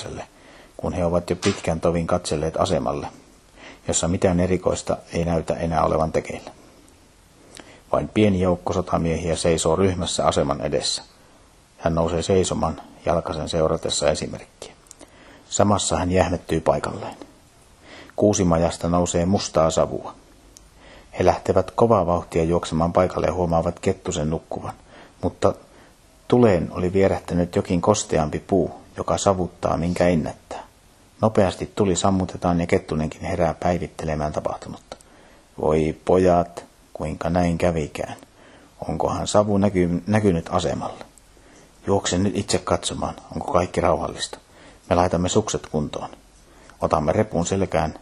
juokselle, kun he ovat jo pitkän tovin katselleet asemalle, jossa mitään erikoista ei näytä enää olevan tekeillä. Vain pieni joukko sotamiehiä seisoo ryhmässä aseman edessä. Hän nousee seisomaan jalkasen seuratessa esimerkkiä. Samassa hän jähmettyy paikalleen. Kuusimajasta nousee mustaa savua. He lähtevät kovaa vauhtia juoksemaan paikalle ja huomaavat Kettusen nukkuvan, mutta tuleen oli vierähtänyt jokin kosteampi puu, joka savuttaa minkä ennättää. Nopeasti tuli sammutetaan ja Kettunenkin herää päivittelemään tapahtunutta. Voi pojat, kuinka näin kävikään. Onkohan savu näkynyt asemalla? Juoksen nyt itse katsomaan, onko kaikki rauhallista. Me laitamme sukset kuntoon. Otamme repun selkään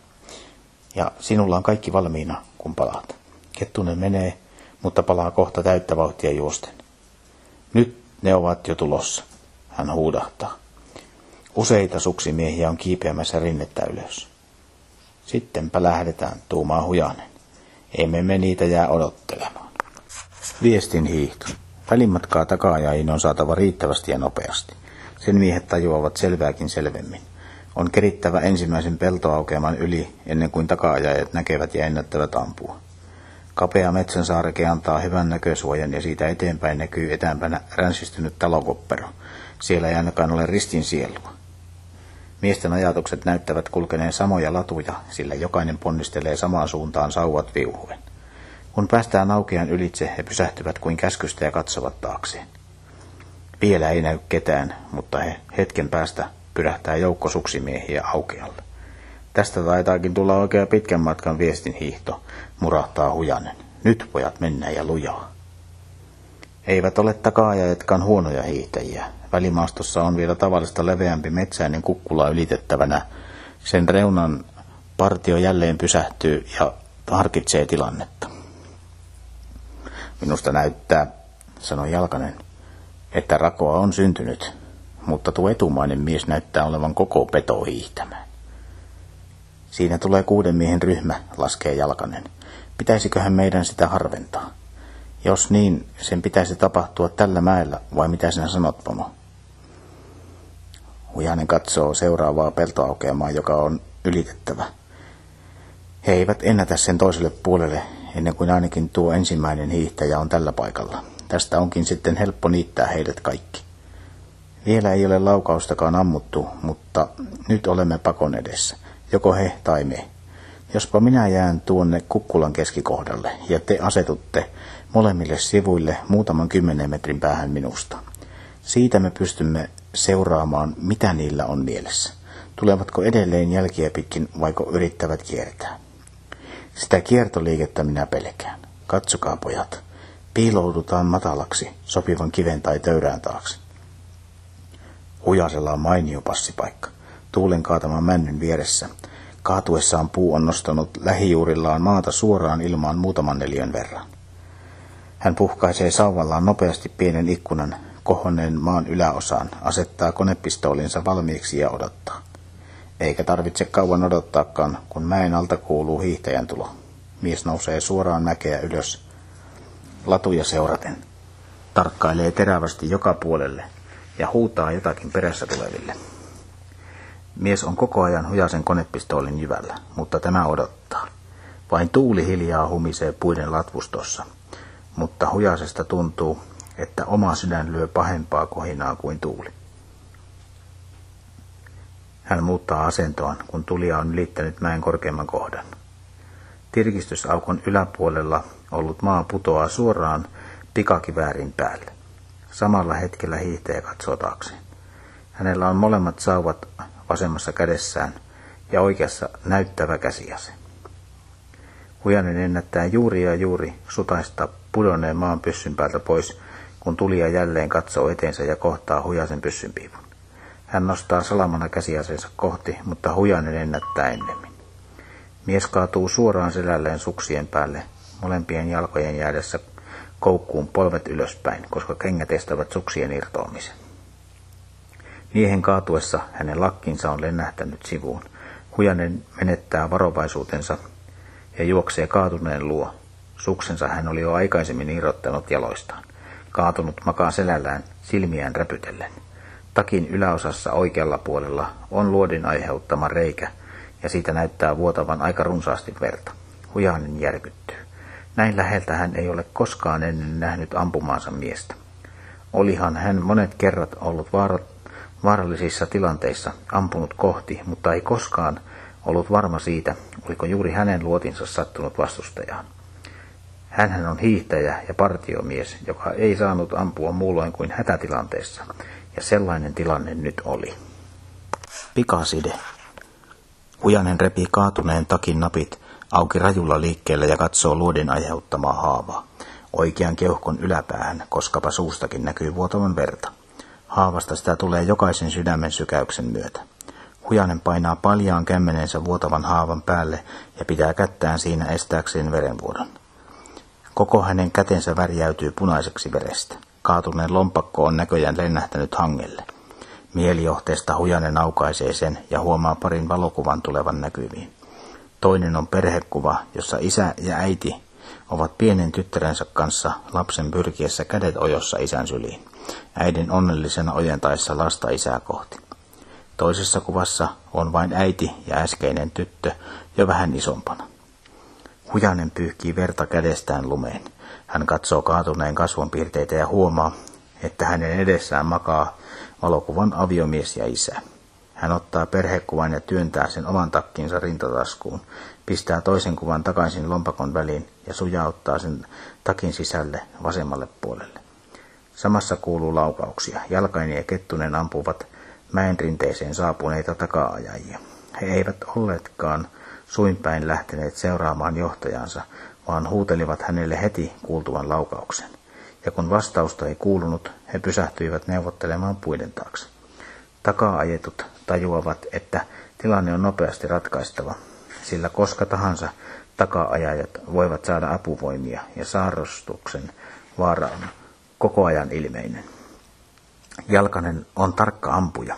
ja sinulla on kaikki valmiina, kun palaat. Kettunen menee, mutta palaa kohta täyttä vauhtia juosten. Nyt ne ovat jo tulossa, hän huudahtaa. Useita suksimiehiä on kiipeämässä rinnettä ylös. Sittenpä lähdetään, tuumaa Hujanen. Emme me niitä jää odottelemaan. Viestin hiihto. Välimatkaa takaajajiin on saatava riittävästi ja nopeasti. Sen miehet tajuavat selvääkin selvemmin. On kerittävä ensimmäisen peltoaukeaman yli ennen kuin takaajajat näkevät ja ennättävät ampua. Kapea metsänsaareke antaa hyvän näkösuojan ja siitä eteenpäin näkyy etäämpänä ränsistynyt talokoppero. Siellä ei ainakaan ole ristin sielua. Miesten ajatukset näyttävät kulkeneen samoja latuja, sillä jokainen ponnistelee samaan suuntaan sauvat viuhuen. Kun päästään aukean ylitse, he pysähtyvät kuin käskystä ja katsovat taakseen. Vielä ei näy ketään, mutta he hetken päästä pyrähtää joukko suksimiehiä aukealle. Tästä taitaakin tulla oikea pitkän matkan viestin hiihto, murahtaa Hujanen. Nyt pojat mennään ja lujaa. Eivät ole takaajajatkaan huonoja hiihtäjiä. Välimaastossa on vielä tavallista leveämpi metsäinen kukkula ylitettävänä. Sen reunan partio jälleen pysähtyy ja harkitsee tilannetta. Minusta näyttää, sanoi Jalkanen, että rakoa on syntynyt, mutta tuo etumainen mies näyttää olevan koko peto hiihtämään. Siinä tulee 6 miehen ryhmä, laskee Jalkanen. Pitäisiköhän meidän sitä harventaa? Jos niin, sen pitäisi tapahtua tällä mäellä, vai mitä sinä sanot, pomo? Hujanen katsoo seuraavaa peltoaukeamaa, joka on ylitettävä. He eivät ennätä sen toiselle puolelle, ennen kuin ainakin tuo ensimmäinen hiihtäjä on tällä paikalla. Tästä onkin sitten helppo niittää heidät kaikki. Vielä ei ole laukaustakaan ammuttu, mutta nyt olemme pakon edessä. Joko he tai me. Jospa minä jään tuonne kukkulan keskikohdalle ja te asetutte molemmille sivuille muutaman 10 metrin päähän minusta. Siitä me pystymme seuraamaan, mitä niillä on mielessä. Tulevatko edelleen jälkiä pitkin, vaiko yrittävät kiertää? Sitä kiertoliikettä minä pelkään. Katsokaa, pojat. Piiloudutaan matalaksi, sopivan kiven tai töyrään taakse. Hujasella on mainio passipaikka. Tuulen kaataman männyn vieressä. Kaatuessaan puu on nostanut lähijuurillaan maata suoraan ilmaan muutaman neliön verran. Hän puhkaisee sauvallaan nopeasti pienen ikkunan kohonneen maan yläosaan, asettaa konepistoolinsa valmiiksi ja odottaa. Eikä tarvitse kauan odottaakaan, kun mäen alta kuuluu hiihtäjän tulo. Mies nousee suoraan mäkeä ylös, latuja seuraten, tarkkailee terävästi joka puolelle ja huutaa jotakin perässä tuleville. Mies on koko ajan Hujasen konepistoolin jyvällä, mutta tämä odottaa. Vain tuuli hiljaa humisee puiden latvustossa, mutta Hujasesta tuntuu, että oma sydän lyö pahempaa kohinaa kuin tuuli. Hän muuttaa asentoaan, kun tulija on ylittänyt mäen korkeimman kohdan. Tirkistysaukon yläpuolella ollut maa putoaa suoraan pikakiväärin päälle. Samalla hetkellä hiihtäjä katsoo taakseen. Hänellä on molemmat sauvat vasemmassa kädessään ja oikeassa näyttävä käsiase. Hujanen ennättää juuri ja juuri sutaista pudonneen maan pyssyn päältä pois, kun tulija jälleen katsoo eteensä ja kohtaa Hujasen pyssynpiipun. Hän nostaa salamana käsiaseensa kohti, mutta Hujanen ennättää ennemmin. Mies kaatuu suoraan selälleen suksien päälle, molempien jalkojen jäädessä koukkuun polvet ylöspäin, koska kengät estävät suksien irtoamisen. Miehen kaatuessa hänen lakkinsa on lennähtänyt sivuun. Hujanen menettää varovaisuutensa ja juoksee kaatuneen luo. Suksensa hän oli jo aikaisemmin irrottanut jaloistaan. Kaatunut makaa selällään silmiään räpytellen. Takin yläosassa oikealla puolella on luodin aiheuttama reikä, ja siitä näyttää vuotavan aika runsaasti verta. Hujanen järkyttyy. Näin läheltä hän ei ole koskaan ennen nähnyt ampumaansa miestä. Olihan hän monet kerrat ollut vaarallisissa tilanteissa ampunut kohti, mutta ei koskaan ollut varma siitä, oliko juuri hänen luotinsa sattunut vastustajaan. Hänhän on hiihtäjä ja partiomies, joka ei saanut ampua muulloin kuin hätätilanteessa, ja sellainen tilanne nyt oli. Pikaside. Hujanen repii kaatuneen takin napit auki rajulla liikkeellä ja katsoo luodin aiheuttamaa haavaa. Oikean keuhkon yläpäähän, koskapa suustakin näkyy vuotavan verta. Haavasta sitä tulee jokaisen sydämen sykäyksen myötä. Hujanen painaa paljaan kämmenensä vuotavan haavan päälle ja pitää kättään siinä estääkseen verenvuodon. Koko hänen kätensä värjäytyy punaiseksi verestä. Kaatuneen lompakko on näköjään lennähtänyt hangelle. Mielijohteesta Hujanen aukaisee sen ja huomaa parin valokuvan tulevan näkyviin. Toinen on perhekuva, jossa isä ja äiti ovat pienen tyttärensä kanssa lapsen pyrkiessä kädet ojossa isän syliin. Äidin onnellisena ojentaessa lasta isää kohti. Toisessa kuvassa on vain äiti ja äskeinen tyttö jo vähän isompana. Hujanen pyyhkii verta kädestään lumeen. Hän katsoo kaatuneen kasvonpiirteitä ja huomaa, että hänen edessään makaa valokuvan aviomies ja isä. Hän ottaa perhekuvan ja työntää sen oman takkinsa rintataskuun, pistää toisen kuvan takaisin lompakon väliin ja sujauttaa sen takin sisälle vasemmalle puolelle. Samassa kuuluu laukauksia. Jalkainen ja Kettunen ampuvat mäen rinteeseen saapuneita taka-ajajia. He eivät olleetkaan suinpäin lähteneet seuraamaan johtajansa, vaan huutelivat hänelle heti kuultuvan laukauksen. Ja kun vastausta ei kuulunut, he pysähtyivät neuvottelemaan puiden taakse. Taka-ajetut tajuavat, että tilanne on nopeasti ratkaistava, sillä koska tahansa taka-ajajat voivat saada apuvoimia ja saarrostuksen vaara on koko ajan ilmeinen. Jalkanen on tarkka ampuja.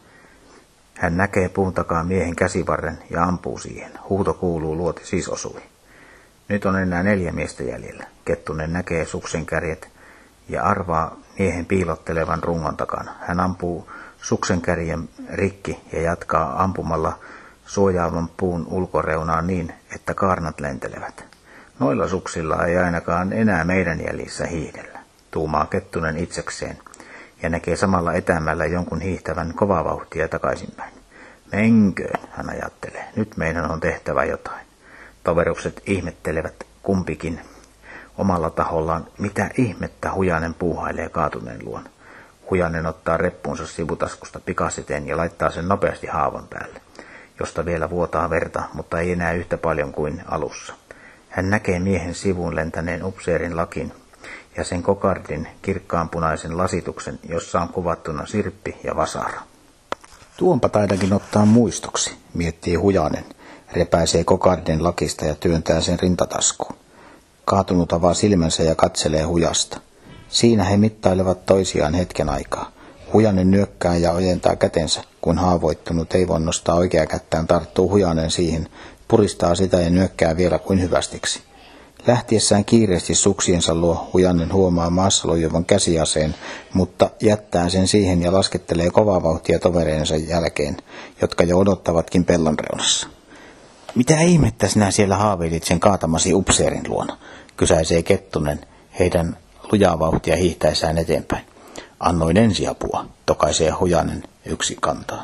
Hän näkee puun takaa miehen käsivarren ja ampuu siihen. Huuto kuuluu, luoti siis osui. Nyt on enää 4 miestä jäljellä. Kettunen näkee suksenkärjet ja arvaa miehen piilottelevan rungon takana. Hän ampuu suksenkärjen rikki ja jatkaa ampumalla suojaavan puun ulkoreunaa niin, että kaarnat lentelevät. Noilla suksilla ei ainakaan enää meidän jäljissä hiihdellä, tuumaa Kettunen itsekseen ja näkee samalla etämällä jonkun hiihtävän kovaa vauhtia takaisinpäin. Menköön, hän ajattelee, nyt meidän on tehtävä jotain. Toverukset ihmettelevät kumpikin omalla tahollaan, mitä ihmettä Hujanen puuhailee kaatuneen luon. Hujanen ottaa reppunsa sivutaskusta pikasiteen ja laittaa sen nopeasti haavan päälle, josta vielä vuotaa verta, mutta ei enää yhtä paljon kuin alussa. Hän näkee miehen sivuun lentäneen upseerin lakin ja sen kokardin kirkkaanpunaisen lasituksen, jossa on kuvattuna sirppi ja vasara. Tuonpa taidankin ottaa muistoksi, miettii Hujanen, repäisee kokardin lakista ja työntää sen rintataskuun. Kaatunut avaa silmänsä ja katselee Hujasta. Siinä he mittailevat toisiaan hetken aikaa. Hujanen nyökkää ja ojentaa kätensä, kun haavoittunut ei voi nostaa oikeaa kättään, tarttuu Hujanen siihen, puristaa sitä ja nyökkää vielä kuin hyvästiksi. Lähtiessään kiireesti suksiensa luo Hujanen huomaa maassa lojuvan käsiaseen, mutta jättää sen siihen ja laskettelee kovaa vauhtia tovereensa jälkeen, jotka jo odottavatkin pellon reunassa. Mitä ihmettä sinä siellä haaveilit sen kaatamasi upseerin luona, kysäisee Kettunen heidän lujaa vauhtia hiihtäessään eteenpäin. Annoin ensiapua, tokaisee Hujanen yksi kantaan.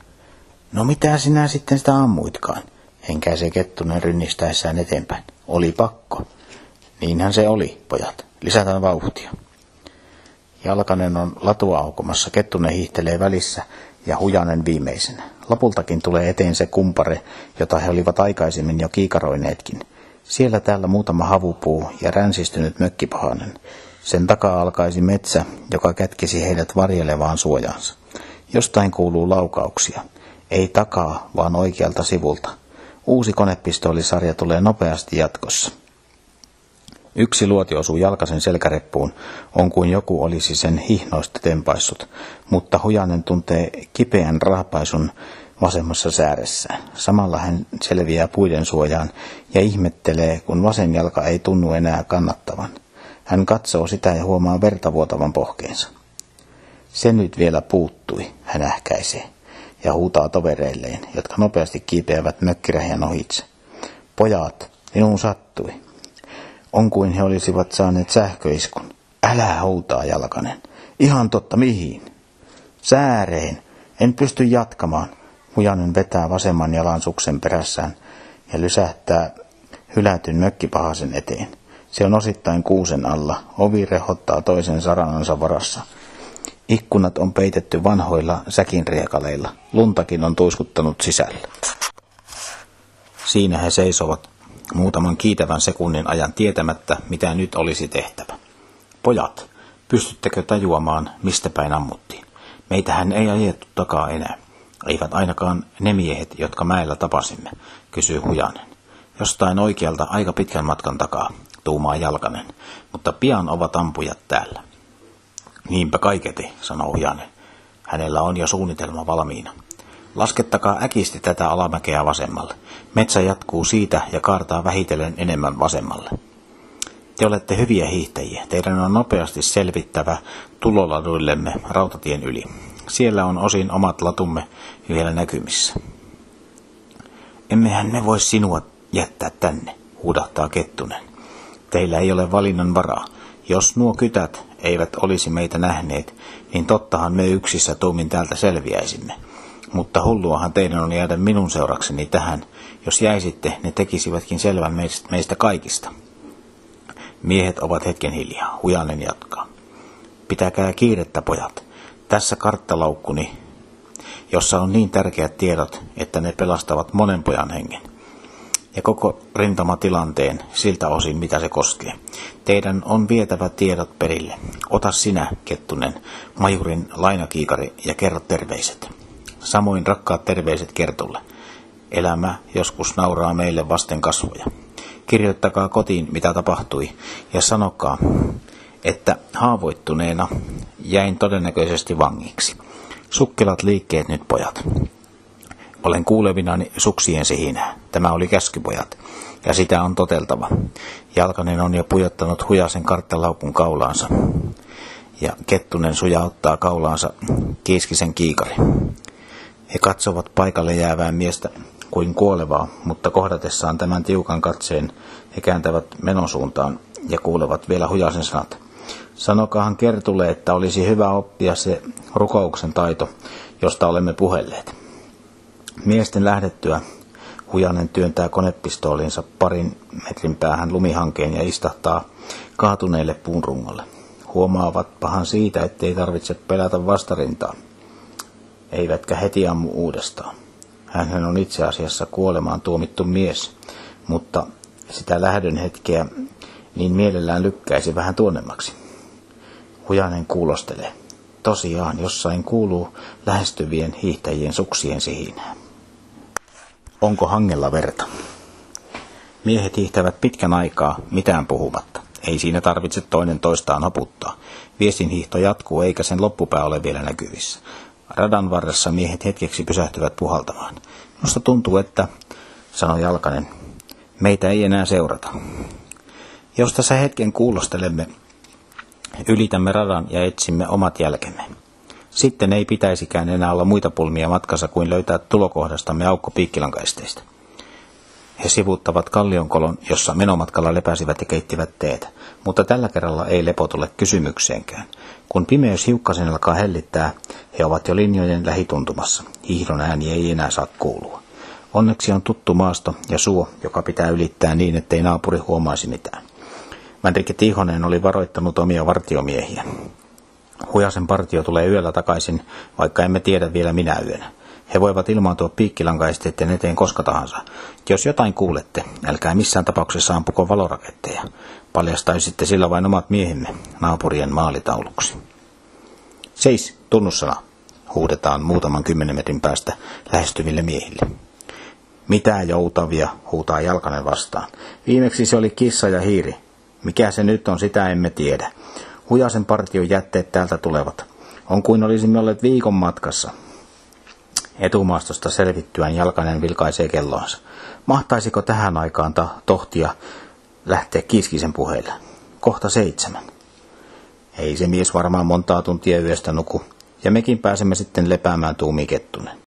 No mitä sinä sitten sitä ammuitkaan, henkäisee Kettunen rynnistäessään eteenpäin. Oli pakko. Niinhän se oli, pojat. Lisätään vauhtia. Jalkanen on latua aukomassa, Kettunen hiihtelee välissä ja Hujanen viimeisenä. Lopultakin tulee eteen se kumpare, jota he olivat aikaisemmin jo kiikaroineetkin. Siellä täällä muutama havupuu ja ränsistynyt mökkipahanen. Sen takaa alkaisi metsä, joka kätkisi heidät varjelevaan suojaansa. Jostain kuuluu laukauksia. Ei takaa, vaan oikealta sivulta. Uusi konepistoolisarja tulee nopeasti jatkossa. Yksi luoti osuu Jalkasen selkäreppuun, on kuin joku olisi sen hihnoista tempaissut, mutta Hujanen tuntee kipeän raapaisun vasemmassa sääressään. Samalla hän selviää puiden suojaan ja ihmettelee, kun vasen jalka ei tunnu enää kannattavan. Hän katsoo sitä ja huomaa verta vuotavan pohkeensa. Se nyt vielä puuttui, hän ähkäisee ja huutaa tovereilleen, jotka nopeasti kiipeävät mökkirähjän ohitse. Pojat, minun sattui. On kuin he olisivat saaneet sähköiskun. Älä, huutaa Jalkanen. Ihan totta, mihin? Sääreen. En pysty jatkamaan. Hujanen vetää vasemman jalan suksen perässään ja lysähtää hylätyn mökkipahasen eteen. Se on osittain kuusen alla. Ovi rehottaa toisen saranansa varassa. Ikkunat on peitetty vanhoilla säkinriekaleilla. Luntakin on tuiskuttanut sisällä. Siinä he seisovat muutaman kiitävän sekunnin ajan tietämättä, mitä nyt olisi tehtävä. Pojat, pystyttekö tajuamaan, mistä päin ammuttiin? Meitähän ei ajettu takaa enää. Eivät ainakaan ne miehet, jotka mäellä tapasimme, kysyy Hujanen. Jostain oikealta aika pitkän matkan takaa, tuumaa Jalkanen, mutta pian ovat ampujat täällä. Niinpä kaiketi, sanoo Hujanen. Hänellä on jo suunnitelma valmiina. Laskettakaa äkisti tätä alamäkeä vasemmalle. Metsä jatkuu siitä ja kaartaa vähitellen enemmän vasemmalle. Te olette hyviä hiihtäjiä. Teidän on nopeasti selvittävä tuloladuillemme rautatien yli. Siellä on osin omat latumme vielä näkymissä. Emmehän me voi sinua jättää tänne, huudahtaa Kettunen. Teillä ei ole valinnan varaa. Jos nuo kytät eivät olisi meitä nähneet, niin tottahan me yksissä tuumin täältä selviäisimme. Mutta hulluahan teidän on jäädä minun seurakseni tähän. Jos jäisitte, ne tekisivätkin selvän meistä kaikista. Miehet ovat hetken hiljaa. Hujanen jatkaa. Pitäkää kiirettä, pojat. Tässä karttaloukkuni, jossa on niin tärkeät tiedot, että ne pelastavat monen pojan hengen. Ja koko rintamatilanteen siltä osin, mitä se koskee. Teidän on vietävä tiedot perille. Ota sinä, Kettunen, majurin lainakiikari ja kerro terveiset. Samoin rakkaat terveiset Kertulle. Elämä joskus nauraa meille vasten kasvoja. Kirjoittakaa kotiin, mitä tapahtui, ja sanokaa, että haavoittuneena jäin todennäköisesti vangiksi. Sukkelat liikkeet nyt, pojat. Olen kuulevinani suksien sihinää. Tämä oli käskypojat, ja sitä on toteltava. Jalkanen on jo pujottanut Hujasen karttalaukun kaulaansa, ja Kettunen sujauttaa kaulaansa Kiiskisen kiikari. He katsovat paikalle jäävää miestä kuin kuolevaa, mutta kohdatessaan tämän tiukan katseen he kääntävät menosuuntaan ja kuulevat vielä Hujasen sanat. Sanokaahan Kertulle, että olisi hyvä oppia se rukouksen taito, josta olemme puhelleet. Miesten lähdettyä Hujanen työntää konepistoolinsa parin metrin päähän lumihankeen ja istahtaa kaatuneelle puunrungolle. Huomaavatpahan siitä, ettei tarvitse pelätä vastarintaa. Eivätkä heti ammu uudestaan. Hänhän on itse asiassa kuolemaan tuomittu mies, mutta sitä lähdön hetkeä niin mielellään lykkäisi vähän tuonnemmaksi. Hujanen kuulostelee. Tosiaan jossain kuuluu lähestyvien hiihtäjien suksien sihinää. Onko hangella verta? Miehet hiihtävät pitkän aikaa mitään puhumatta. Ei siinä tarvitse toinen toistaan hoputtaa. Viestinhiihto jatkuu eikä sen loppupää ole vielä näkyvissä. Radan varressa miehet hetkeksi pysähtyvät puhaltamaan. Minusta tuntuu, että, sanoi Jalkanen, meitä ei enää seurata. Jos tässä hetken kuulostelemme, ylitämme radan ja etsimme omat jälkemme. Sitten ei pitäisikään enää olla muita pulmia matkassa kuin löytää tulokohdastamme aukko piikkilankaisteista. He sivuuttavat kallionkolon, jossa menomatkalla lepäsivät ja keittivät teetä, mutta tällä kerralla ei lepo tule kysymykseenkään. Kun pimeys hiukkasen alkaa hellittää, he ovat jo linjojen lähituntumassa. Hiihdon ääni ei enää saa kuulua. Onneksi on tuttu maasto ja suo, joka pitää ylittää niin, ettei naapuri huomaisi mitään. Vänrike Tiihonen oli varoittanut omia vartiomiehiä. Hujasen partio tulee yöllä takaisin, vaikka emme tiedä vielä minä yönä. He voivat ilmaantua piikkilankaisteiden eteen koska tahansa. Jos jotain kuulette, älkää missään tapauksessa ampuko valoraketteja. Paljastaisitte sillä vain omat miehemme naapurien maalitauluksi. Seis, tunnussana, huudetaan muutaman 10 metrin päästä lähestyville miehille. Mitä joutavia, huutaa Jalkanen vastaan. Viimeksi se oli kissa ja hiiri. Mikä se nyt on, sitä emme tiedä. Hujasen partion jätteet täältä tulevat. On kuin olisimme olleet viikon matkassa. Etumaastosta selvittyään Jalkanen vilkaisee kelloansa. Mahtaisiko tähän aikaan tohtia lähteä Kiiskisen puheille? Kohta 7. Ei se mies varmaan montaa tuntia yöstä nuku. Ja mekin pääsemme sitten lepäämään, tuumi Kettunen.